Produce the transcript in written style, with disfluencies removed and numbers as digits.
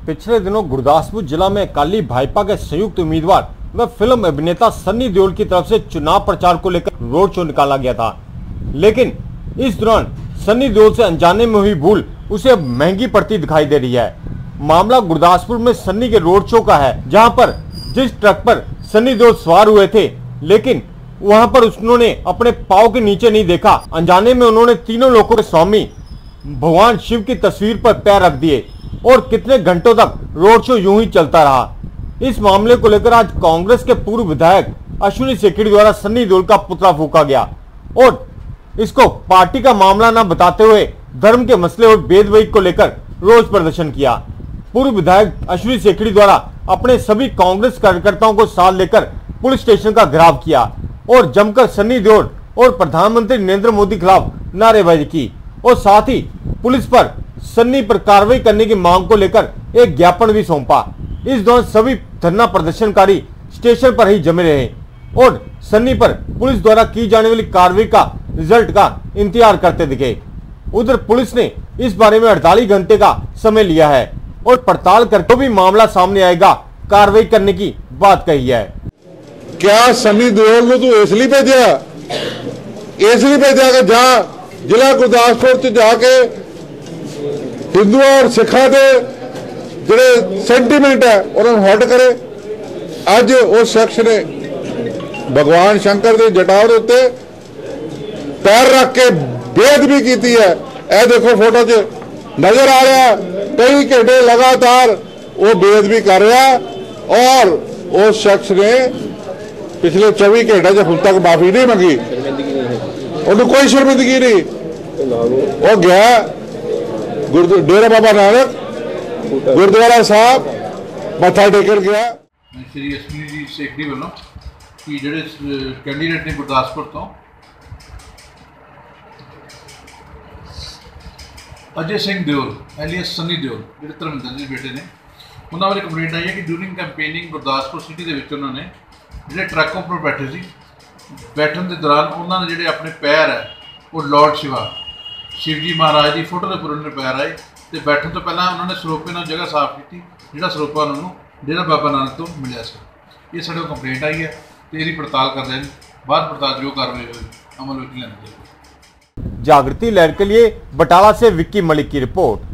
पिछले दिनों गुरदासपुर जिला में अकाली भाजपा के संयुक्त उम्मीदवार व फिल्म अभिनेता सन्नी देओल की तरफ से चुनाव प्रचार को लेकर रोड शो निकाला गया था, लेकिन इस दौरान सन्नी देओल से अनजाने में हुई भूल उसे अब महंगी पड़ती दिखाई दे रही है। मामला गुरदासपुर में सन्नी के रोड शो का है, जहां पर जिस ट्रक पर सन्नी देओल सवार हुए थे, लेकिन वहां पर उन्होंने अपने पाँव के नीचे नहीं देखा। अनजाने में उन्होंने तीनों लोगों के स्वामी भगवान शिव की तस्वीर पर पैर रख दिए और कितने घंटों तक रोड शो यूं ही चलता रहा। इस मामले को लेकर आज कांग्रेस के पूर्व विधायक अश्विनी सेकड़ी द्वारा सन्नी देओल का पुतला फूंका गया और इसको पार्टी का मामला न बताते हुए धर्म के मसले और भेदभाव को लेकर रोष प्रदर्शन किया। पूर्व विधायक अश्विनी सेकड़ी द्वारा अपने सभी कांग्रेस कार्यकर्ताओं को साथ लेकर पुलिस स्टेशन का घेराव किया और जमकर सन्नी देओल और प्रधानमंत्री नरेंद्र मोदी के खिलाफ नारेबाजी की और साथ ही पुलिस पर सन्नी पर कार्रवाई करने की मांग को लेकर एक ज्ञापन भी सौंपा। इस दौरान सभी धरना प्रदर्शनकारी स्टेशन पर ही जमे रहे और सन्नी पर पुलिस द्वारा की जाने वाली कार्रवाई का रिजल्ट का इंतजार करते दिखे। उधर पुलिस ने इस बारे में 48 घंटे का समय लिया है और पड़ताल करके भी मामला सामने आएगा, कार्रवाई करने की बात कही है। क्या सन्नी देओल को तू इसलिए भेजा कि जा जिला गुरदासपुर च जाके हिंदू और सिखा के ਜਿਹੜੇ सेंटीमेंट है उन्होंने हट करे। अज उस शख्स ने भगवान शंकर के जटाव के उत्ते पैर रख के बेअदबी की है। यह देखो फोटो च नजर आ रहा, कई घंटे लगातार वो बेअदबी कर रहा और उस शख्स ने पिछले 24 घंटे से अब तक माफी नहीं मंगी, उन्होंने कोई शर्मिंदगी नहीं। वो गया डेरा बाबा नानक गुरुद्वारा साहब मत्था टेकन गया। श्री अश्विनी जी सेकड़ी वालों कि जोड़े कैंडीडेट ने गुरदासपुर तो अजय सिंह देओल एलियस सन्नी देओल जो धर्मिंदर जी बेटे ने, उन्होंने वाली कंप्लेंट आई है कि ड्यूरिंग कैंपेनिंग गुरदासपुर सिटी के उन्होंने जो ट्रकों पर बैठे थे, बैठने के दौरान उन्होंने जो अपने पैर है वो लॉर्ड शिवजी महाराज की फोटो के उपर उन्होंने पैर आए तो बैठने तो पहला उन्होंने सरोपे नाल जगह साफ की, जो सरोपा उन्होंने डेरा बाबा नानक तो मिला से। ये साढ़े कंप्लेंट आई है तो यही पड़ताल कर रहे हैं, बाद पड़ताल जो कार्रवाई हुई अमल में लेना चाहिए। जागृति लहर के लिए बटाला से विक्की मलिक की रिपोर्ट।